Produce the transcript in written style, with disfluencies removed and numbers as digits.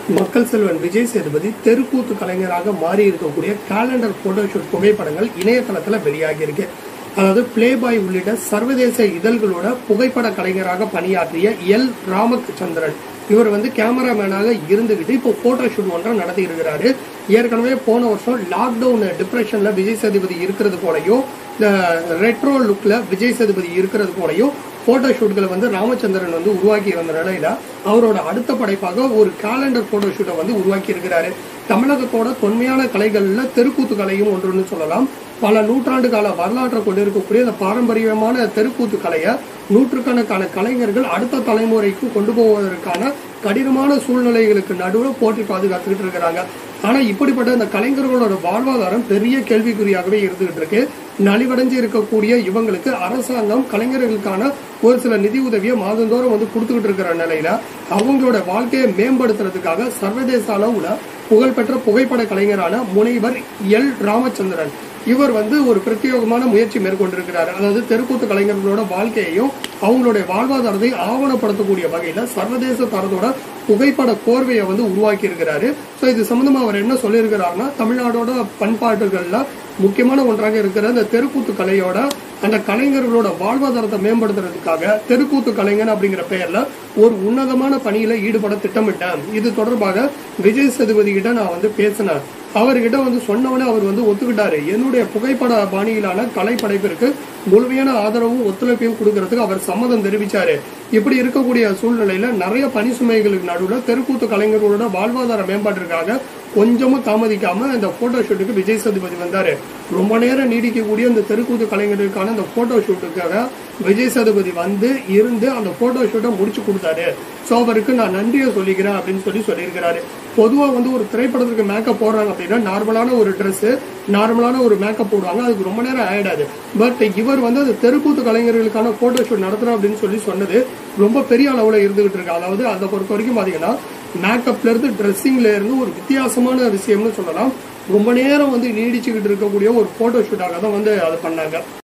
மக்கள் செல்வன் விஜய் சேதுபதி தெருக்கூத்து கலைஞராக மாறி இருக்கக்கூடிய கேலண்டர் போட்டோஷூட் புகைப்படங்கள் இணையதளத்துல வெளியாகி இருக்கு. அதாவது பிளேபாய் உள்ளிட்ட சர்வதேச இதழ்களோட புகைப்பட கலைஞராக பணியாற்றிய எல் ராமச்சந்திரன் இவர் கேமராமேனாக இருந்துகிட்டு இப்போ போட்டோஷூட் ஒன்றை நடத்தி இருக்கிறாரு. ஏற்கனவே போன வருஷம் லாக்டவுன் டிப்ரெஷன்ல விஜய் சேதுபதி இருக்கிறது போலயும் இந்த ரெட்ரோ லுக்ல விஜய் சேதுபதி இருக்கிறது போலயும் போட்டோஷூட்களை ராமச்சந்திரன் உருவாக்கி இருந்த நிலையில அவரோட அடுத்த படைப்பாக ஒரு கேலண்டர் போட்டோஷூட்டை உருவாக்கி இருக்கிறாரு. தமிழகத்தோட தொன்மையான கலைகள்ல தெருக்கூத்து கலையும் ஒன்றுன்னு சொல்லலாம். பல நூற்றாண்டு கால வரலாற்றை கொண்டிருக்கக்கூடிய இந்த பாரம்பரியமான தெருக்கூத்து கலையை நூற்றுக்கணக்கான கலைஞர்கள் அடுத்த தலைமுறைக்கு கொண்டு போவதற்கான கடினமான சூழ்நிலைகளுக்கு நடுவில் போற்றி பாதுகாத்துக்கிட்டு இருக்கிறாங்க. ஆனா இப்படிப்பட்ட இந்த கலைஞர்களோட வாழ்வாதாரம் பெரிய கேள்விக்குறியாகவே இருந்துகிட்டு இருக்கு. நலிவடைஞ்சு இருக்கக்கூடிய இவங்களுக்கு அரசாங்கம் கலைஞர்களுக்கான ஒரு சில நிதி உதவியை மாதந்தோறும் கொடுத்துக்கிட்டு இருக்கிற நிலையில அவங்களோட வாழ்க்கையை மேம்படுத்துறதுக்காக சர்வதேச அளவுல புகழ்பெற்ற புகைப்பட கலைஞரான முனைவர் எல் ராமச்சந்திரன் இவர் ஒரு பிரத்யேகமான முயற்சி மேற்கொண்டிருக்கிறார். அதாவது தெருக்கூத்து கலைஞர்களோட வாழ்க்கையையும் அவங்களுடைய வாழ்வாதாரத்தை ஆவணப்படுத்தக்கூடிய வகையில சர்வதேச தரத்தோட புகைப்பட கோர்வையை உருவாக்கி இருக்கிறாரு. சோ இது சம்பந்தமா அவர் என்ன சொல்லியிருக்கிறாருன்னா, தமிழ்நாடோட பண்பாட்டுகள்ல முக்கியமான ஒன்றாக இருக்கிற இந்த தெருக்கூத்து கலையோட அந்த கலைஞர்களோட வாழ்வாதாரத்தை மேம்படுத்துறதுக்காக தெருக்கூத்து கலைஞர் அப்படிங்கிற பெயர்ல ஒரு உன்னதமான பணியில ஈடுபட திட்டமிட்டேன். இது தொடர்பாக விஜய் சேதுபதி கிட்ட நான் பேசினேன். அவர்கிட்ட சொன்னவனே அவர் ஒத்துக்கிட்டாரு. என்னுடைய புகைப்பட பாணியிலான கலை படைப்பிற்கு முழுமையான ஆதரவும் ஒத்துழைப்பையும் கொடுக்கறதுக்கு அவர் சம்மதம் தெரிவிச்சாரு. இப்படி இருக்கக்கூடிய சூழ்நிலையில நிறைய பணி சுமைகளுக்கு நடுவில் தெருக்கூத்து கலைஞர்களோட வாழ்வாதார மேம்பாட்டிற்காக கொஞ்சமும் தாமதிக்காம இந்த போட்டோ ஷூட்டுக்கு விஜய் சேதுபதி வந்தாரு. ரொம்ப நேரம் நீடிக்கக்கூடிய இந்த தெருக்கூத்து கலைஞர்களுக்கான இந்த போட்டோ ஷூட்டுக்காக விஜய் சேதுபதி இருந்து அந்த போட்டோ ஷூட்டை முடிச்சு கொடுத்தாரு. சோ அவருக்கு நான் நன்றியை சொல்லிக்கிறேன் அப்படின்னு சொல்லியிருக்கிறாரு. பொதுவா ஒரு திரைப்படத்துக்கு மேக்கப் போடுறாங்க அப்படின்னா நார்மலான ஒரு ட்ரெஸ் நார்மலான ஒரு மேக்கப் போடுவாங்க, அதுக்கு ரொம்ப நேரம் ஆயிடாது. பட் இவர் அது தெருக்கூத்து கலைஞர்களுக்கான போட்டோ ஷூட் நடத்துறோம் அப்படின்னு சொன்னது ரொம்ப பெரிய அளவுல இருந்துகிட்டு இருக்கு. அதாவது அதை பொறுத்த வரைக்கும் பாத்தீங்கன்னா மேக்கப்ல இருந்து ட்ரெஸ்ஸிங்ல இருந்து ஒரு வித்தியாசமான விஷயம்னு சொல்லலாம். ரொம்ப நேரம் நீடிச்சுக்கிட்டு இருக்கக்கூடிய ஒரு போட்டோ ஷூட்டாக தான் அதை பண்ணாங்க.